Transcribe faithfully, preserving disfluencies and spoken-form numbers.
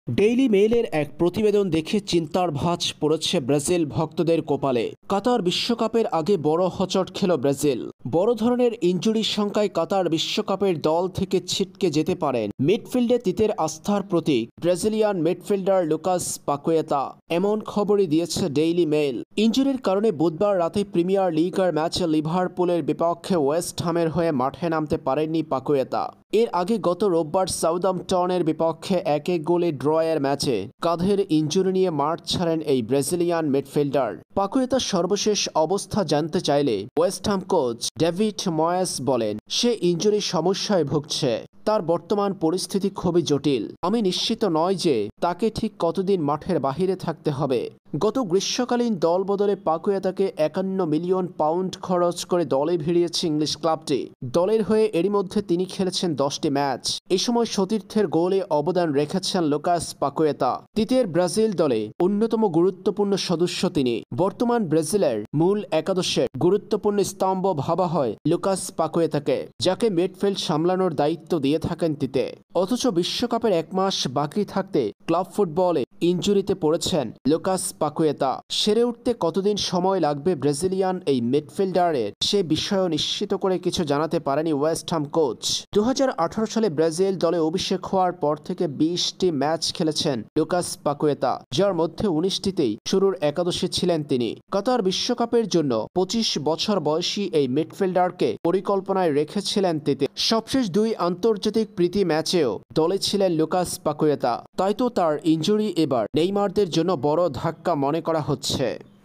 Daily মেইলের এক প্রতিবেদন দেখে চিন্তার ভাঁজ পড়েছে ব্রাজিল ভক্তদের কপালে। কাতার বিশ্বকাপের আগে বড় হোঁচট খেল ব্রাজিল। বড় ধরনের ইনজুরির সংখ্যায় কাতার বিশ্বকাপের দল থেকে ছিটকে যেতে পারেন মিডফিল্ডে তিতের আস্থার প্রতীক ব্রাজিলিয়ান মিডফিল্ডার লুকাস পাকুয়েতা। এমন খবরই দিয়েছে ডেইলি মেইল। ইনজুরির কারণে বুধবার রাতে প্রিমিয়ার লিগার ম্যাচে লিভারপুলের বিপক্ষে ওয়েস্ট হামের হয়ে মাঠে নামতে পারেননি পাকুয়েতা। এর আগে গত রোববার সাউদাম্পটনের বিপক্ষে এক এক গোলে ড্রয়ের ম্যাচে কাঁধের ইনজুরি নিয়ে মাঠ ছাড়েন এই ব্রাজিলিয়ান মিডফিল্ডার। পাকুয়েতার সর্বশেষ অবস্থা জানতে চাইলে ওয়েস্ট হাম কোচ ডেভিড ময়েস বলেন, সে ইনজুরির সমস্যায় ভুগছে। তার বর্তমান পরিস্থিতি খুবই জটিল। আমি নিশ্চিত নয় যে তাকে ঠিক কতদিন মাঠের বাহিরে থাকতে হবে। গত গ্রীষ্মকালীন দল বদলে পাকুয়েতাকে একান্ন মিলিয়ন পাউন্ড খরচ করে দলে ভিড়িয়েছে ইংলিশ ক্লাবটি। দলের হয়ে এরই মধ্যে তিনি খেলেছেন দশটি ম্যাচ। এ সময় সতীর্থের গোলে অবদান রেখেছেন লুকাস পাকুয়েতা। তিতের ব্রাজিল দলে অন্যতম গুরুত্বপূর্ণ সদস্য তিনি। বর্তমান ব্রাজিলের মূল একাদশের গুরুত্বপূর্ণ স্তম্ভ ভাবা হয় লুকাস পাকুয়েতাকে, যাকে মিডফিল্ড সামলানোর দায়িত্ব দিয়ে থাকেন তিতে। অথচ বিশ্বকাপের এক মাস বাকি থাকতে ক্লাব ফুটবলে ইনজুরিতে পড়েছেন লুকাস পাকুয়েতা। সেরে উঠতে কতদিন সময় লাগবে ব্রাজিলিয়ান এই মিডফিল্ডারের, সে বিষয়েও নিশ্চিত করে কিছু জানাতে পারেনি ওয়েস্ট হাম কোচ। দু হাজার আঠারো সালে ব্রাজিল দলে অভিষেক হওয়ার পর থেকে বিশটি ম্যাচ খেলেছেন লুকাস পাকুয়েতা, যার মধ্যে উনিশটিতেই শুরুর একাদশে ছিলেন তিনি। কাতার বিশ্বকাপের জন্য পঁচিশ বছর বয়সী এই মিডফিল্ডারকে পরিকল্পনায় রেখেছিলেন তিতে। সবশেষ দুই আন্তর্জাতিক প্রীতি ম্যাচেও দলে ছিলেন লুকাস পাকুয়েতা। তাই তো তার ইনজুরি এবার নেইমারদের জন্য বড় ধাক্কা মনে করা হচ্ছে।